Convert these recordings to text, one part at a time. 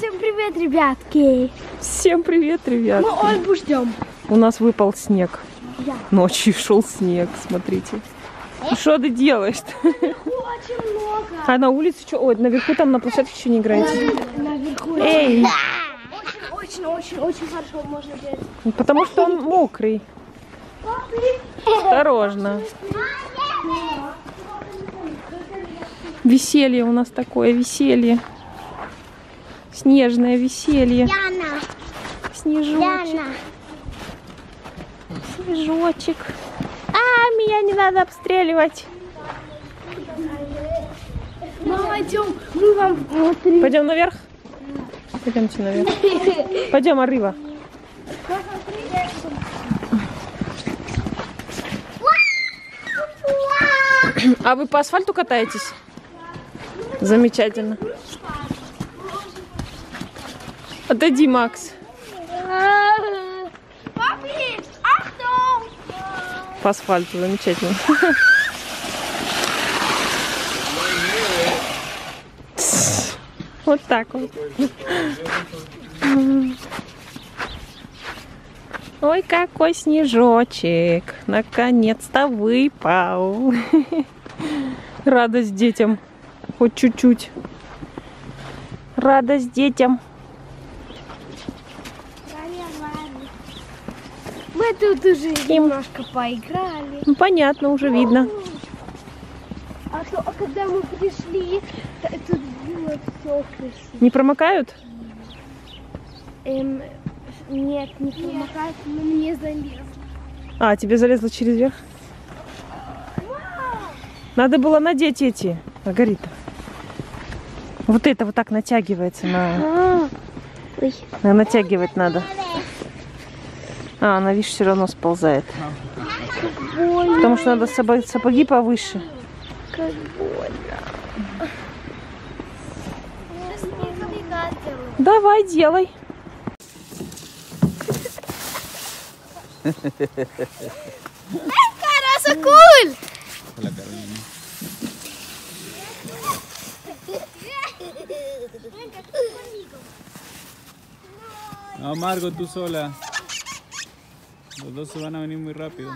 Всем привет, ребятки! Всем привет, ребят! Мы Ольгу ждем. У нас выпал снег. Ночью шел снег, смотрите. Что ты делаешь-то? Очень много. А на улице что? Ой, наверху там на площадке еще не играете? Наверху. Эй! Очень хорошо можно делать. Потому что он мокрый. Осторожно. Веселье у нас такое, веселье. Снежное веселье. Яна. Снежочек. Снежочек. А, меня не надо обстреливать. Мама, идем. Мы вам смотрим. Пойдем наверх? Пойдемте наверх. Пойдем, Арыва. А вы по асфальту катаетесь? Замечательно. Отойди, Макс. По асфальту, замечательно. Вот так вот. Ой, какой снежочек. Наконец-то выпал. Радость детям. Хоть чуть-чуть. Радость детям. Мы тут уже немножко поиграли. Ну, понятно, уже видно. А когда мы пришли, тут было все красиво. Не промокают? Нет, не помогает, но мне залезло. А, тебе залезло через верх? Надо было надеть эти, Маргарита. Вот это вот так натягивается на... Натягивать надо. А, она, видишь, все равно сползает. Потому что надо сапоги повыше. Как больно. Давай, делай. Cara, cool! Hola, Carolina. No, Margot, tú sola. Los dos se van a venir muy rápido.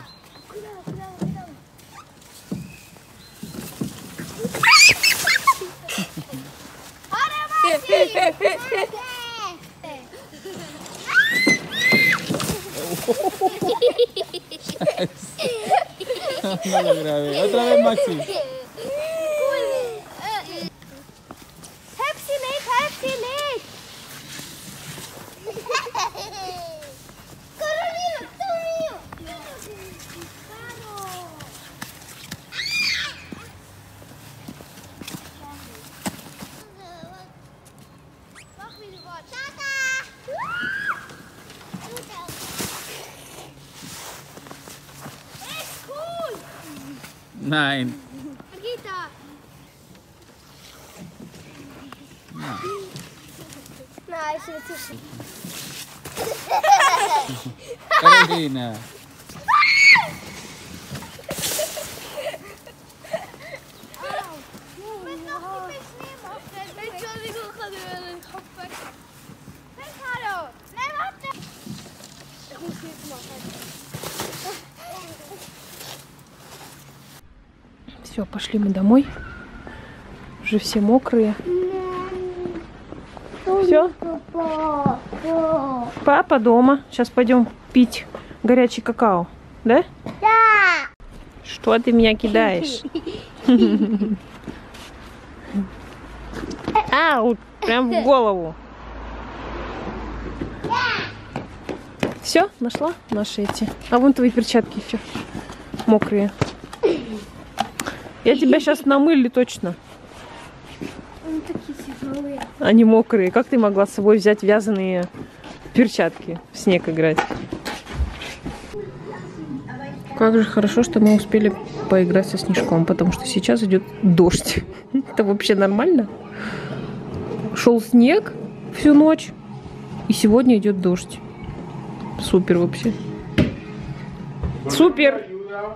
No lo grabé. Otra vez, Maxi. Nein. Nein, ist nicht so schön. Carolina. Все, пошли мы домой. Уже все мокрые. Все? Папа дома. Сейчас пойдем пить горячий какао. Да? Да! Что ты меня кидаешь? Ау, прям в голову. Все, нашла наши эти. А вон твои перчатки еще мокрые. Я тебя сейчас намыли точно. Они такие тяжелые. Они мокрые. Как ты могла с собой взять вязаные перчатки в снег играть? Как же хорошо, что мы успели поиграть со снежком, потому что сейчас идет дождь. Это вообще нормально? Шел снег всю ночь, и сегодня идет дождь. Супер вообще. Супер!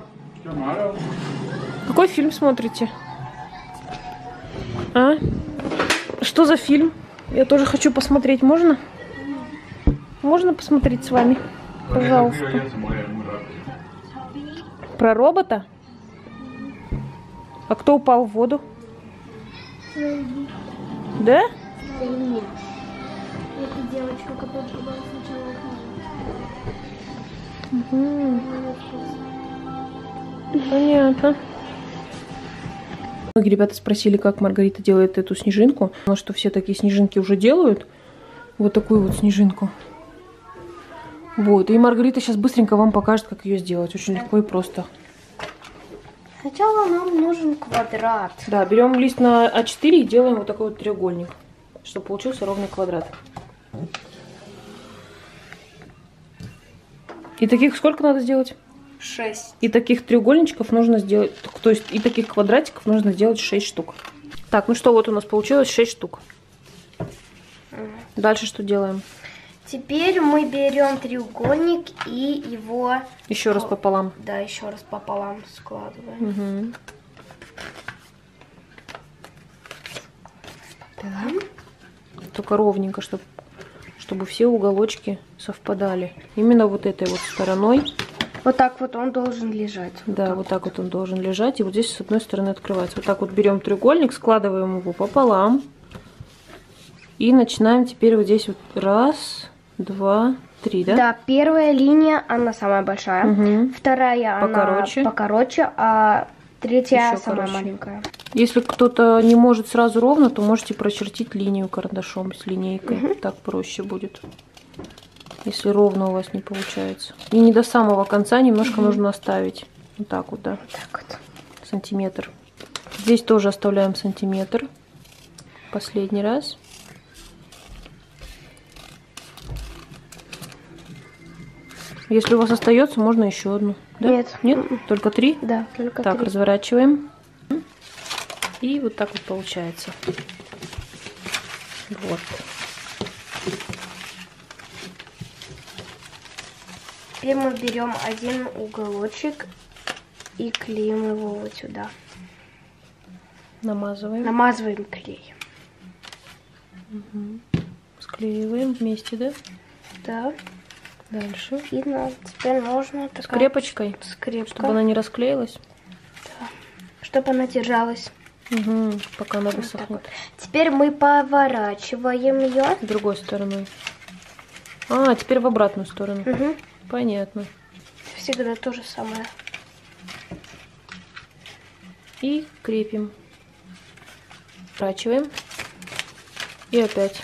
Какой фильм смотрите? А? Что за фильм? Я тоже хочу посмотреть. Можно? Можно посмотреть с вами? Пожалуйста. Про робота? А кто упал в воду? Да? Нет. Это девочка, которая была сначала упала. Понятно. Многие ребята спросили, как Маргарита делает эту снежинку. Потому что все такие снежинки уже делают. Вот такую вот снежинку. Вот. И Маргарита сейчас быстренько вам покажет, как ее сделать. Очень легко и просто. Сначала нам нужен квадрат. Да, берем лист на А4 и делаем вот такой вот треугольник, чтобы получился ровный квадрат. И таких сколько надо сделать? 6. И таких треугольничков нужно сделать, то есть и таких квадратиков нужно сделать 6 штук. Так, ну что, вот у нас получилось 6 штук. Дальше что делаем? Теперь мы берем треугольник и его... Еще раз пополам. Да, еще раз пополам складываем. Угу. Да. Только ровненько, чтобы все уголочки совпадали. Именно вот этой вот стороной. Вот так вот он должен лежать. Да, вот так вот он должен лежать. И вот здесь с одной стороны открывается. Вот так вот берем треугольник, складываем его пополам. И начинаем теперь вот здесь вот раз, два, три, да? Да, первая линия, она самая большая. Угу. Вторая, Покороче. она покороче, а третья Еще самая короче. маленькая. Если кто-то не может сразу ровно, то можете прочертить линию карандашом с линейкой. Так проще будет. Если ровно у вас не получается. И не до самого конца немножко нужно оставить. Вот так вот, да. Вот так вот. Сантиметр. Здесь тоже оставляем сантиметр. Последний раз. Если у вас остается, можно еще одну. Да? Нет. Нет? Только 3? Да, только Так, 3. разворачиваем. И вот так вот получается. Вот. Теперь мы берем один уголочек и клеим его вот сюда. Намазываем. Намазываем клей. Склеиваем вместе, да? Да. Дальше. И теперь нужно Скрепочкой, скрепка, чтобы она не расклеилась. чтобы она держалась. Угу, пока она Вот так высохнет. вот. Теперь мы поворачиваем ее. Другой стороной. А, теперь в обратную сторону. Угу. Понятно. Всегда то же самое. И крепим. Поворачиваем. И опять.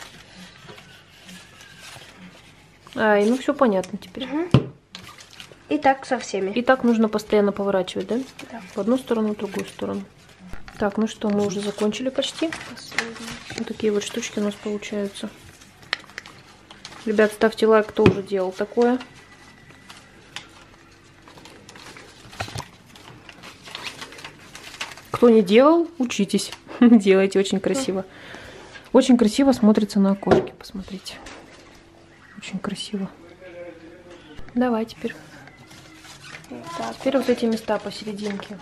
Ай, ну все понятно теперь. Угу. И так со всеми. И так нужно постоянно поворачивать, да? Да. В одну сторону, в другую сторону. Так, ну что, мы уже закончили почти. Последний. Вот такие вот штучки у нас получаются. Ребят, ставьте лайк, кто уже делал такое. Кто не делал, учитесь. Делайте, очень красиво. Очень красиво смотрится на окошке, посмотрите. Очень красиво. Давай теперь. Так. Теперь вот эти места посерединке.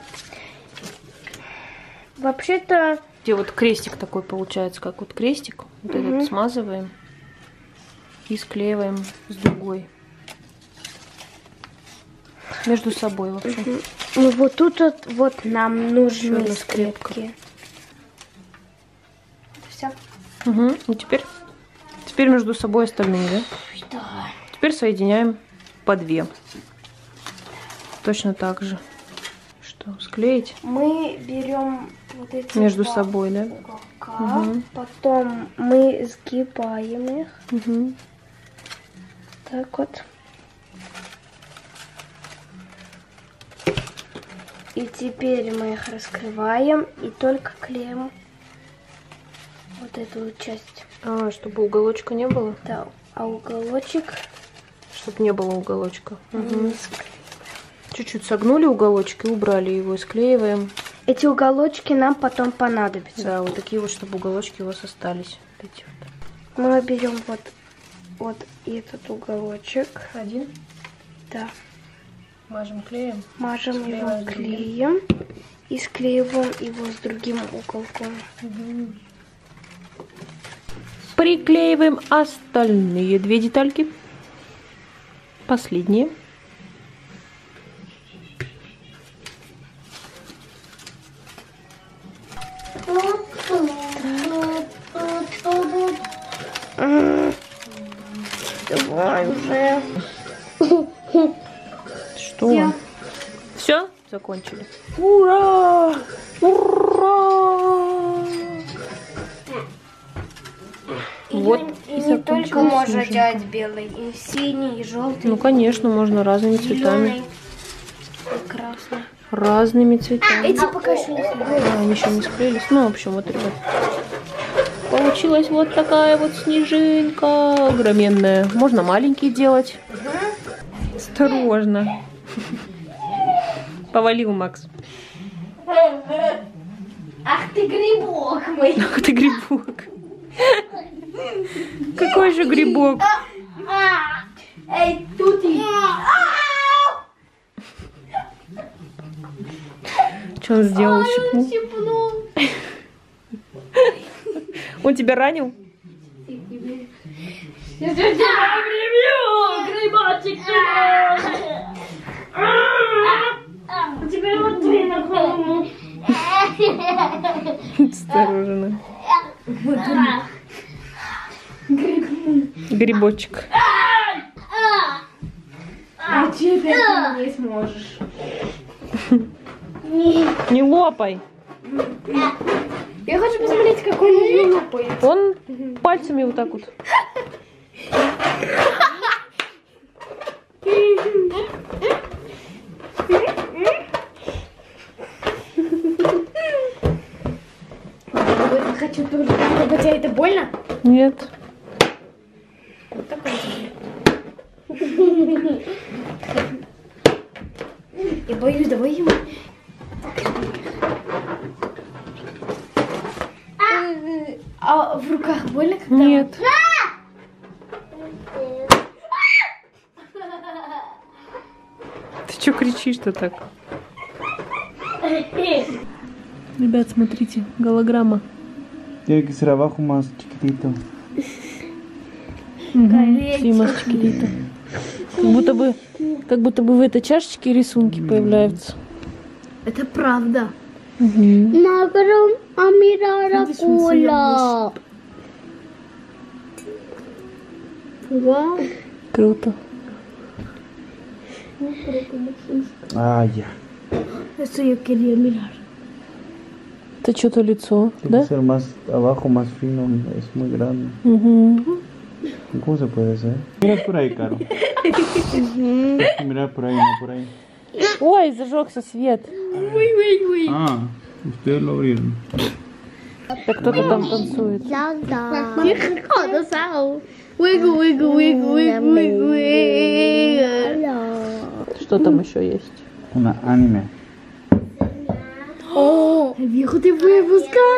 Вообще-то... Где вот крестик такой получается, как вот крестик. Вот этот смазываем и склеиваем с другой. Между собой, в общем. Ну вот тут вот нам нужны одна скрепка. скрепки. Все. Угу. И теперь между собой остальные, да? Да. Теперь соединяем по 2. Точно так же. Что, склеить? Мы берем вот эти Между два собой, да? уголка, потом мы сгибаем их. Угу. Так вот. И теперь мы их раскрываем и только клеим вот эту вот часть. А, чтобы уголочка не было? Да, а уголочек Чтобы не было уголочка. мы склеим. Чуть-чуть согнули уголочек и убрали его, и склеиваем. Эти уголочки нам потом понадобятся. Да, вот такие вот, чтобы уголочки у вас остались. Вот эти вот. Мы берем вот этот уголочек. Один. Да. Мажем клеем. Мажем его Склеиваем клеем и склеиваем его с другим уголком. Приклеиваем остальные 2 детальки. Последние. Давай уже. Что? Все? Закончили. Ура! Ура! Вот И не только можно делать белый, и синий, и желтый. Ну, конечно, можно разными цветами. Зеленый, и красный. Разными цветами. Эти пока еще не склеились. Они еще не склеились. Ну, в общем, вот, ребят. Получилась вот такая вот снежинка огроменная. Можно маленькие делать. Осторожно. Повалил, Макс. Ах ты грибок мой. Ах ты грибок. Какой же грибок? Эй, тут и... Что он сделал? Щипнул? Щипнул. Он тебя ранил? Я тебя грибочек. Теперь вот ты на голову. Осторожно. Грибочек. А теперь ты не сможешь. Не лопай. Я хочу посмотреть, как он не лопает. Он пальцами вот так вот. Я хочу только... У тебя это больно? Нет. Вот такой. Я боюсь, давай ему. А в руках больно когда? Нет. Ты что кричишь-то так? Ребят, смотрите, голограмма. Tiene que ser abajo más chiquitito. Sí, más chiquitito. Как будто бы в этой чашечке рисунки появляются. Это правда. Макрон, амирара кола. Вау. Круто. Ah, ya. Eso yo quería mirar. Это что-то лицо, Tiene да? que ser más abajo, más fino. Es muy grande. Угу. ¿Cómo se puede hacer? Mira por ahí, Caro. Mira por ahí, no por ahí. Ой, зажегся свет. Ah, ustedes lo abrieron. Да кто-то там танцует. Хо да сау. Wiggle, wiggle, wiggle, wiggle, wiggle. Что там еще есть? Una anime. Oh, El viejo te fue a buscar.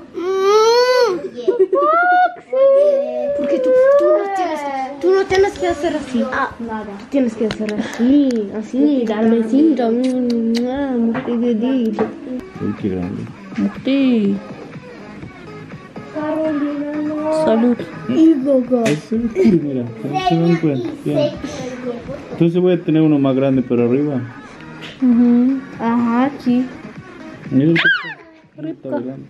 Porque tú no tienes que hacer así. Nada. Tú tienes que hacer así, así, darme besito. Uy, qué grande. Ух ты! Салют. Eso es cool, mira. Se dan cuenta. Bien. Entonces voy a tener uno más grande, pero arriba. Угу. Ага, aquí. Mira el que está bailando.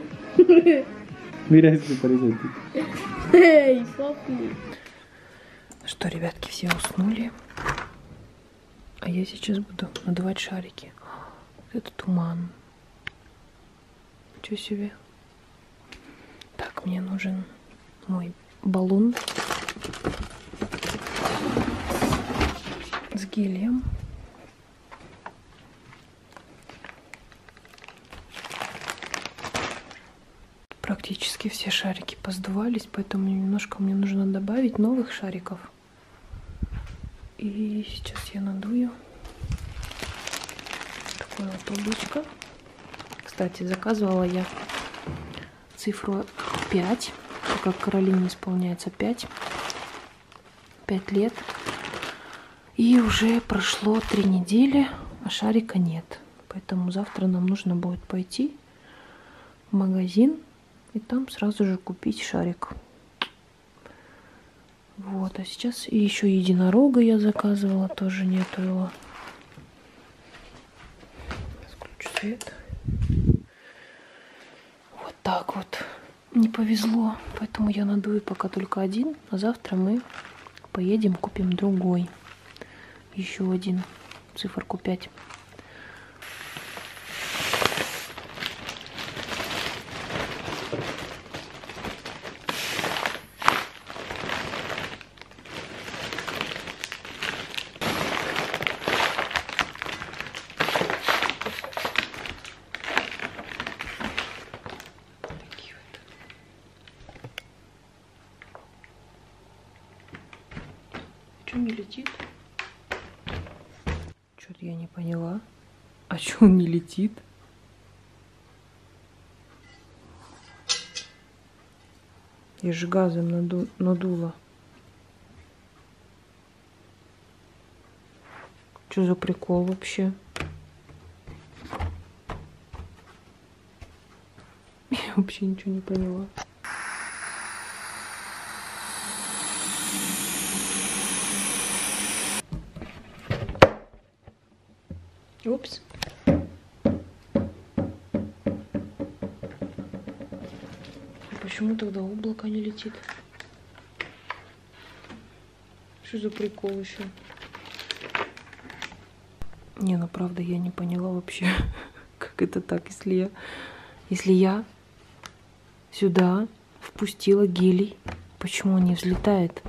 Mira, ese parece a ti. Эй, Софи. Что, ребятки, все уснули. А я сейчас буду надувать шарики. Это туман. Ничего себе. Так, мне нужен мой баллон с гелием. Практически все шарики поздувались, поэтому немножко мне нужно добавить новых шариков. И сейчас я надую такое вот облачко. Кстати, заказывала я цифру 5, так как Каролине исполняется 5 лет. И уже прошло 3 недели, а шарика нет. Поэтому завтра нам нужно будет пойти в магазин и там сразу же купить шарик. Вот, а сейчас и еще единорога я заказывала, тоже нету его. Включу свет. Вот так вот. Не повезло, поэтому я надую пока только один, а завтра мы поедем, купим другой. Еще один, циферку 5. Чё не летит? Что-то я не поняла. А чё он не летит? Я же газом надула. Что за прикол вообще? Я вообще ничего не поняла. Упс. Почему тогда облако не летит? Что за прикол еще? Не, ну правда я не поняла вообще, как это так, если я сюда впустила гелий, почему он не взлетает?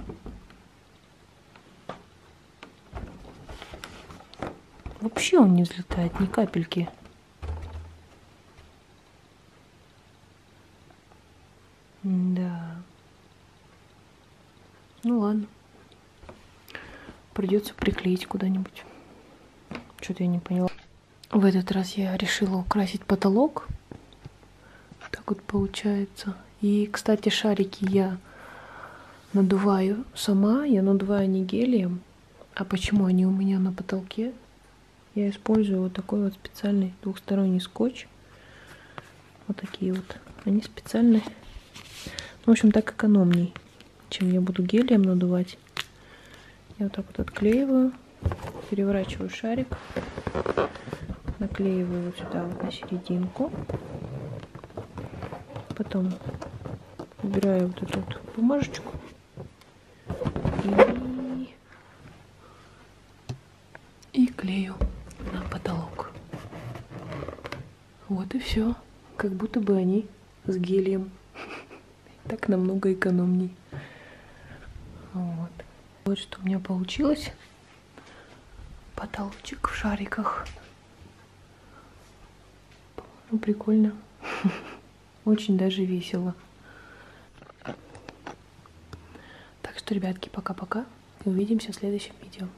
Вообще он не взлетает, ни капельки. Да. Ну ладно. Придется приклеить куда-нибудь. Что-то я не поняла. В этот раз я решила украсить потолок. Так вот получается. И, кстати, шарики я надуваю сама. Я надуваю не гелием. А почему они у меня на потолке? Я использую вот такой вот специальный двухсторонний скотч. Вот такие вот. Они специальные. В общем, так экономней, чем я буду гелием надувать. Я вот так вот отклеиваю, переворачиваю шарик, наклеиваю вот сюда вот на серединку. Потом убираю вот эту вот бумажечку и клею на потолок. Вот и все. Как будто бы они с гелием. Так намного экономней. Вот. Вот что у меня получилось. Потолочек в шариках. Ну, прикольно. Очень даже весело. Так что, ребятки, пока-пока. И увидимся в следующем видео.